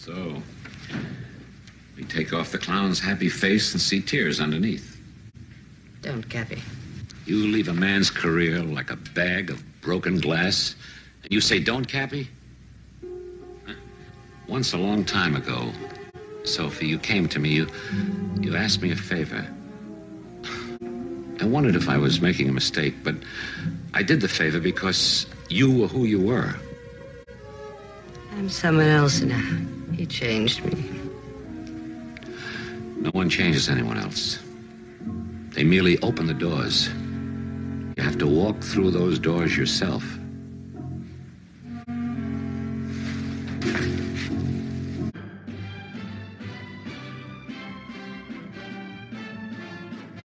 So, we take off the clown's happy face and see tears underneath. Don't, Cappy. You leave a man's career like a bag of broken glass, and you say, don't, Cappy? Once a long time ago, Sophie, you came to me, you asked me a favor. I wondered if I was making a mistake, but I did the favor because you were who you were. I'm someone else now. He changed me. No one changes anyone else. They merely open the doors. You have to walk through those doors yourself.